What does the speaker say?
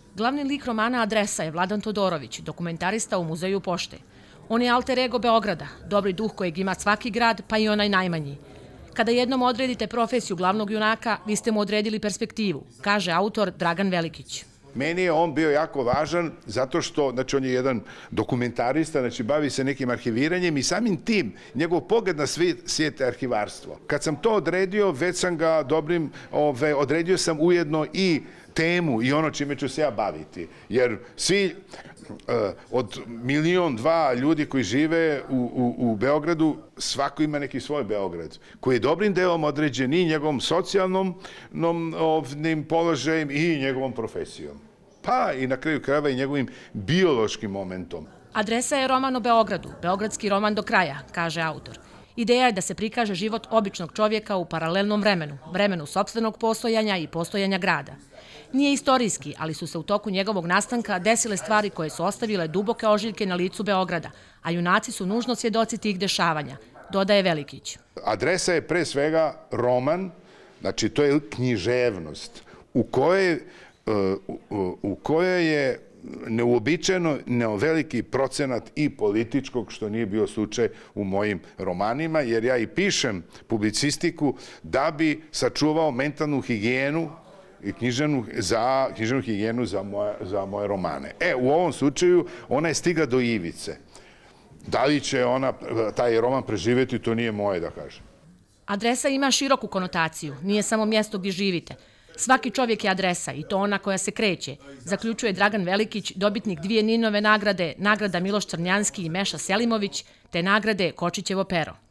Glavni lik romana Adresa je Vladan Todorović, dokumentarista u Muzeju pošte. On je alter ego Beograda, dobri duh kojeg ima svaki grad, pa i onaj najmanji. Kada jednom odredite profesiju glavnog junaka, vi ste mu odredili perspektivu, kaže autor Dragan Velikić. Meni je on bio jako važan zato što, znači, on je jedan dokumentarista, znači, bavi se nekim arhiviranjem i samim tim njegov pogled na svijet je arhivarstvo. Kad sam to odredio, već sam ga odredio sam ujedno i temu i ono čime ću se ja baviti. Jer svi od 1.200.000 ljudi koji žive u Beogradu, svako ima neki svoj Beograd, koji je dobrim delom određen i njegovom socijalnom položajem i njegovom profesijom. Pa i na kraju krajeva i njegovim biološkim momentom. Adresa je roman o Beogradu, beogradski roman do kraja, kaže autor. Ideja je da se prikaže život običnog čovjeka u paralelnom vremenu, vremenu sopstvenog postojanja i postojanja grada. Nije istorijski, ali su se u toku njegovog nastanka desile stvari koje su ostavile duboke ožiljke na licu Beograda, a junaci su nužno svjedoci tih dešavanja, dodaje Velikić. Adresa je pre svega roman, znači to je književnost, u kojoj je neuobičajeno veliki procenat i političkog, što nije bio slučaj u mojim romanima, jer ja i pišem publicistiku da bi sačuvao mentalnu higijenu i književnu higijenu za moje romane. U ovom slučaju ona je stigla do ivice. Da li će taj roman preživjeti, to nije moje da kažem. Adresa ima široku konotaciju, nije samo mjesto gdje živite. Svaki čovjek je adresa i to ona koja se kreće, zaključuje Dragan Velikić, dobitnik 2 Ninove nagrade, nagrada Miloš Crnjanski i Meša Selimović, te nagrade Kočićevo pero.